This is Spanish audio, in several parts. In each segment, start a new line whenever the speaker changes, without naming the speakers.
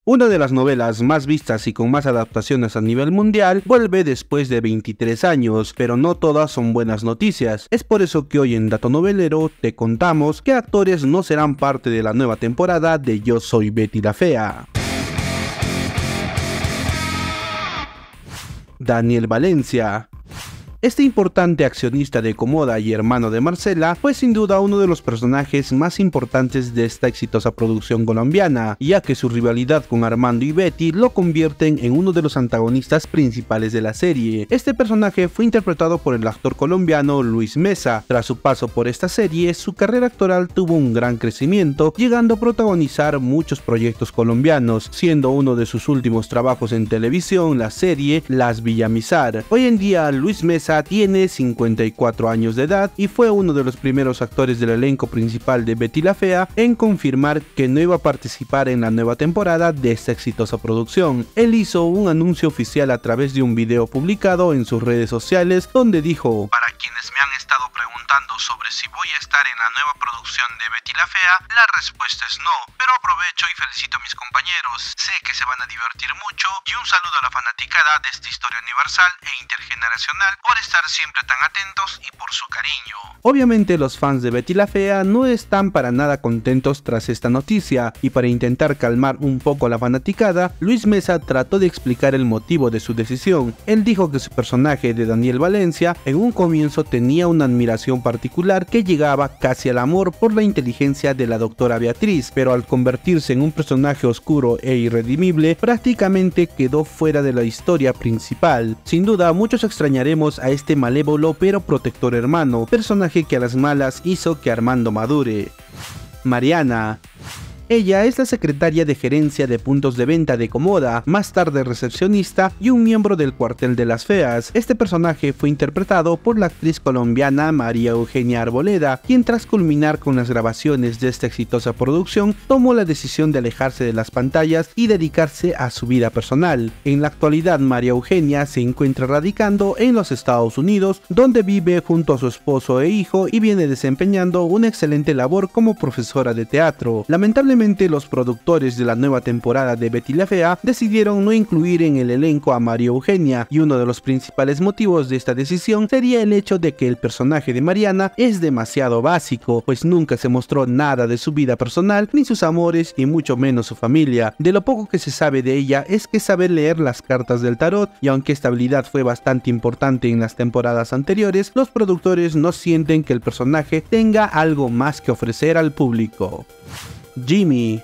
Una de las novelas más vistas y con más adaptaciones a nivel mundial vuelve después de 23 años, pero no todas son buenas noticias. Es por eso que hoy en Dato Novelero te contamos qué actores no serán parte de la nueva temporada de Yo Soy Betty la Fea. Daniel Valencia. Este importante accionista de Comoda y hermano de Marcela fue sin duda uno de los personajes más importantes de esta exitosa producción colombiana, ya que su rivalidad con Armando y Betty lo convierten en uno de los antagonistas principales de la serie. Este personaje fue interpretado por el actor colombiano Luis Mesa. Tras su paso por esta serie, su carrera actoral tuvo un gran crecimiento, llegando a protagonizar muchos proyectos colombianos, siendo uno de sus últimos trabajos en televisión la serie Las Villamizar. Hoy en día Luis Mesa tiene 54 años de edad y fue uno de los primeros actores del elenco principal de Betty la Fea en confirmar que no iba a participar en la nueva temporada de esta exitosa producción. Él hizo un anuncio oficial a través de un video publicado en sus redes sociales donde dijo: "Para quienes me han estado preguntando sobre si voy a estar en la nueva producción de Betty la Fea, la respuesta es no, pero aprovecho y felicito a mis compañeros, sé que se van a divertir mucho y un saludo a la fanaticada de esta historia universal e intergeneracional por estar siempre tan atentos y por su cariño". Obviamente los fans de Betty la Fea no están para nada contentos tras esta noticia, y para intentar calmar un poco a la fanaticada, Luis Mesa trató de explicar el motivo de su decisión. Él dijo que su personaje de Daniel Valencia en un comienzo tenía una admiración particular que llegaba casi al amor por la inteligencia de la doctora Beatriz, pero al convertirse en un personaje oscuro e irredimible, prácticamente quedó fuera de la historia principal. Sin duda, muchos extrañaremos a este malévolo pero protector hermano, personaje que a las malas hizo que Armando madure. Mariana. Ella es la secretaria de gerencia de puntos de venta de Comoda, más tarde recepcionista y un miembro del cuartel de las feas. Este personaje fue interpretado por la actriz colombiana María Eugenia Arboleda, quien tras culminar con las grabaciones de esta exitosa producción, tomó la decisión de alejarse de las pantallas y dedicarse a su vida personal. En la actualidad, María Eugenia se encuentra radicando en los Estados Unidos, donde vive junto a su esposo e hijo y viene desempeñando una excelente labor como profesora de teatro. Lamentablemente, los productores de la nueva temporada de Betty la Fea decidieron no incluir en el elenco a María Eugenia, y uno de los principales motivos de esta decisión sería el hecho de que el personaje de Mariana es demasiado básico, pues nunca se mostró nada de su vida personal, ni sus amores y mucho menos su familia. De lo poco que se sabe de ella es que sabe leer las cartas del tarot, y aunque esta habilidad fue bastante importante en las temporadas anteriores, los productores no sienten que el personaje tenga algo más que ofrecer al público. Jimmy.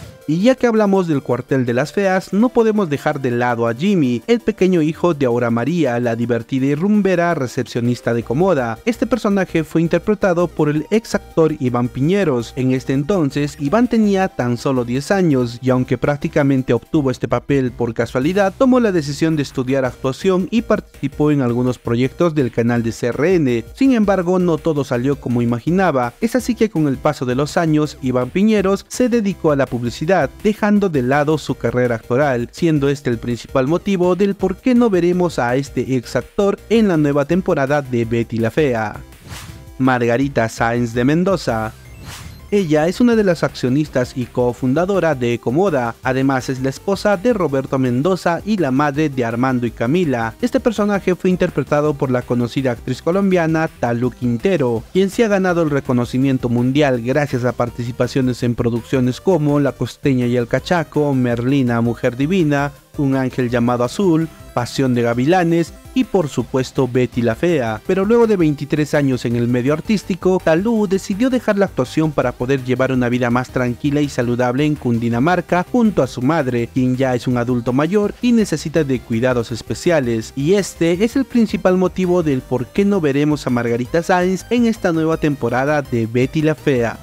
Y ya que hablamos del cuartel de las feas, no podemos dejar de lado a Jimmy, el pequeño hijo de Aura María, la divertida y rumbera recepcionista de Comoda. Este personaje fue interpretado por el ex actor Iván Piñeros. En este entonces, Iván tenía tan solo 10 años, y aunque prácticamente obtuvo este papel por casualidad, tomó la decisión de estudiar actuación y participó en algunos proyectos del canal de CRN. Sin embargo, no todo salió como imaginaba. Es así que con el paso de los años, Iván Piñeros se dedicó a la publicidad, dejando de lado su carrera actoral, siendo este el principal motivo del por qué no veremos a este ex actor en la nueva temporada de Betty la Fea. Margarita Sáenz de Mendoza. Ella es una de las accionistas y cofundadora de Comoda, además es la esposa de Roberto Mendoza y la madre de Armando y Camila. Este personaje fue interpretado por la conocida actriz colombiana Talú Quintero, quien se ha ganado el reconocimiento mundial gracias a participaciones en producciones como La Costeña y el Cachaco, Merlina, Mujer Divina, Un Ángel Llamado Azul, Pasión de Gavilanes y por supuesto Betty la Fea. Pero luego de 23 años en el medio artístico, Talú decidió dejar la actuación para poder llevar una vida más tranquila y saludable en Cundinamarca junto a su madre, quien ya es un adulto mayor y necesita de cuidados especiales. Y este es el principal motivo del por qué no veremos a Margarita Sáenz en esta nueva temporada de Betty la Fea.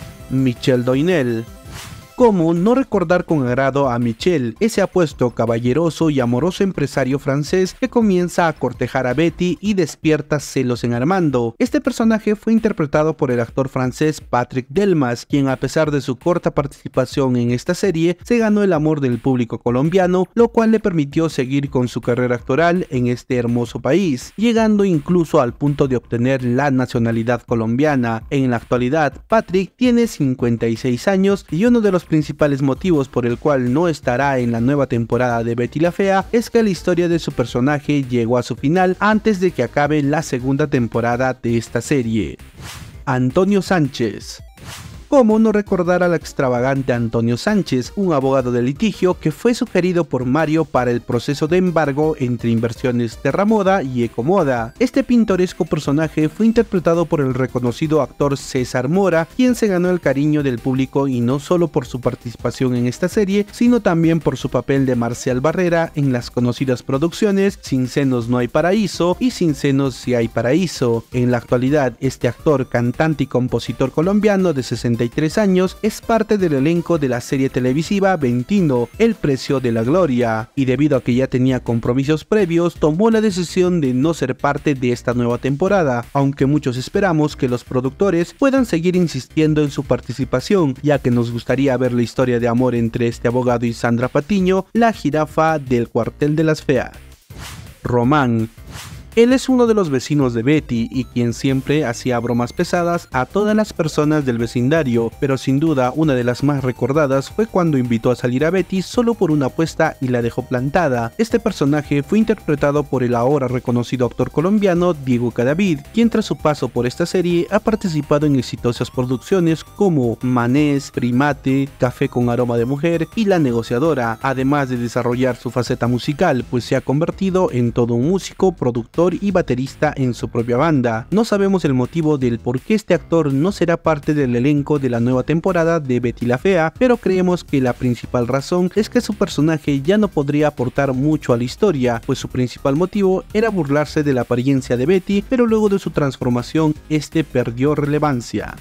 Michel Doinel. ¿Cómo no recordar con agrado a Michel, ese apuesto, caballeroso y amoroso empresario francés que comienza a cortejar a Betty y despierta celos en Armando? Este personaje fue interpretado por el actor francés Patrick Delmas, quien a pesar de su corta participación en esta serie, se ganó el amor del público colombiano, lo cual le permitió seguir con su carrera actoral en este hermoso país, llegando incluso al punto de obtener la nacionalidad colombiana. En la actualidad, Patrick tiene 56 años y uno de los principales motivos por el cual no estará en la nueva temporada de Betty la Fea es que la historia de su personaje llegó a su final antes de que acabe la segunda temporada de esta serie. Antonio Sánchez. ¿Cómo no recordar al extravagante Antonio Sánchez, un abogado de litigio que fue sugerido por Mario para el proceso de embargo entre Inversiones Terramoda y Ecomoda? Este pintoresco personaje fue interpretado por el reconocido actor César Mora, quien se ganó el cariño del público y no solo por su participación en esta serie, sino también por su papel de Marcial Barrera en las conocidas producciones Sin senos no hay paraíso y Sin senos sí hay paraíso. En la actualidad, este actor, cantante y compositor colombiano de 63 años es parte del elenco de la serie televisiva Ventino, El precio de la gloria, y debido a que ya tenía compromisos previos, tomó la decisión de no ser parte de esta nueva temporada, aunque muchos esperamos que los productores puedan seguir insistiendo en su participación, ya que nos gustaría ver la historia de amor entre este abogado y Sandra Patiño, la jirafa del cuartel de las feas. Román. Él es uno de los vecinos de Betty y quien siempre hacía bromas pesadas a todas las personas del vecindario, pero sin duda una de las más recordadas fue cuando invitó a salir a Betty solo por una apuesta y la dejó plantada. Este personaje fue interpretado por el ahora reconocido actor colombiano Diego Cadavid, quien tras su paso por esta serie ha participado en exitosas producciones como Manés, Primate, Café con aroma de mujer y La negociadora, además de desarrollar su faceta musical, pues se ha convertido en todo un músico, productor y baterista en su propia banda. No sabemos el motivo del por qué este actor no será parte del elenco de la nueva temporada de Betty la Fea, pero creemos que la principal razón es que su personaje ya no podría aportar mucho a la historia, pues su principal motivo era burlarse de la apariencia de Betty, pero luego de su transformación este perdió relevancia.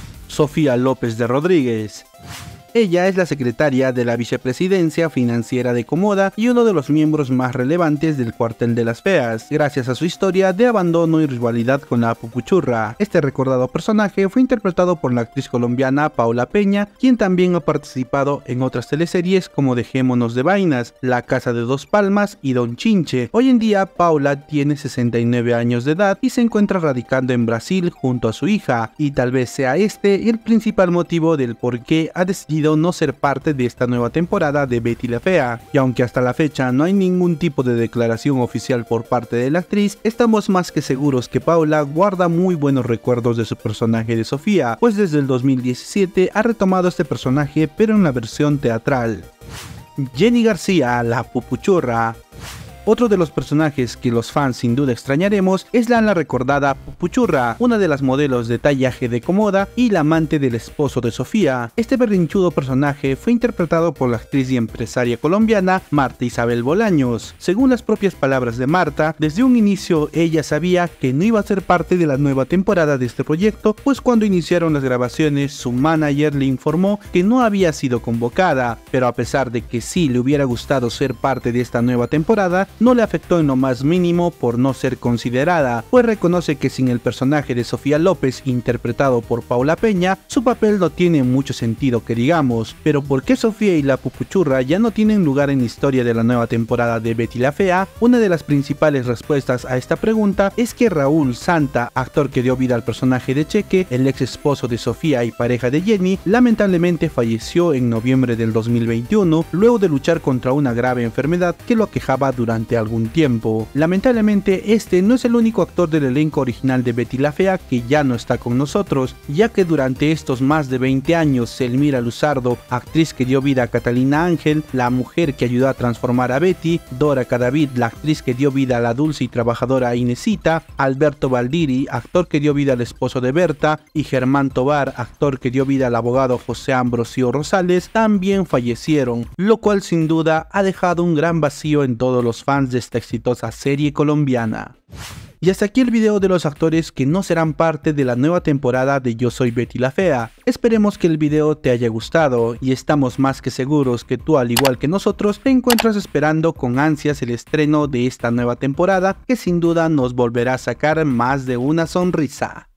Sofía López de Rodríguez. Ella es la secretaria de la vicepresidencia financiera de Ecomoda y uno de los miembros más relevantes del cuartel de las feas, gracias a su historia de abandono y rivalidad con la Pupuchurra. Este recordado personaje fue interpretado por la actriz colombiana Paula Peña, quien también ha participado en otras teleseries como Dejémonos de vainas, La casa de dos palmas y Don Chinche. Hoy en día Paula tiene 69 años de edad y se encuentra radicando en Brasil junto a su hija, y tal vez sea este el principal motivo del por qué ha decidido no ser parte de esta nueva temporada de Betty la Fea, y aunque hasta la fecha no hay ningún tipo de declaración oficial por parte de la actriz, estamos más que seguros que Paula guarda muy buenos recuerdos de su personaje de Sofía, pues desde el 2017 ha retomado este personaje pero en la versión teatral. Jenny García, la Pupuchurra. Otro de los personajes que los fans sin duda extrañaremos es la recordada Pupuchurra, una de las modelos de tallaje de Ecomoda y la amante del esposo de Sofía. Este berrinchudo personaje fue interpretado por la actriz y empresaria colombiana Marta Isabel Bolaños. Según las propias palabras de Marta, desde un inicio ella sabía que no iba a ser parte de la nueva temporada de este proyecto, pues cuando iniciaron las grabaciones su manager le informó que no había sido convocada, pero a pesar de que sí le hubiera gustado ser parte de esta nueva temporada, no le afectó en lo más mínimo por no ser considerada, pues reconoce que sin el personaje de Sofía López interpretado por Paula Peña, su papel no tiene mucho sentido que digamos. Pero ¿por qué Sofía y la Pupuchurra ya no tienen lugar en la historia de la nueva temporada de Betty la Fea? Una de las principales respuestas a esta pregunta es que Raúl Santa, actor que dio vida al personaje de Cheque, el ex esposo de Sofía y pareja de Jenny, lamentablemente falleció en noviembre del 2021 luego de luchar contra una grave enfermedad que lo aquejaba durante algún tiempo. Lamentablemente este no es el único actor del elenco original de Betty la Fea que ya no está con nosotros, ya que durante estos más de 20 años Selmira Luzardo, actriz que dio vida a Catalina Ángel, la mujer que ayudó a transformar a Betty, Dora Cadavid, la actriz que dio vida a la dulce y trabajadora Inesita, Alberto Valdiri, actor que dio vida al esposo de Berta, y Germán Tobar, actor que dio vida al abogado José Ambrosio Rosales, también fallecieron, lo cual sin duda ha dejado un gran vacío en todos los fans de esta exitosa serie colombiana. Y hasta aquí el video de los actores que no serán parte de la nueva temporada de Yo Soy Betty la Fea. Esperemos que el video te haya gustado y estamos más que seguros que tú, al igual que nosotros, te encuentras esperando con ansias el estreno de esta nueva temporada que sin duda nos volverá a sacar más de una sonrisa.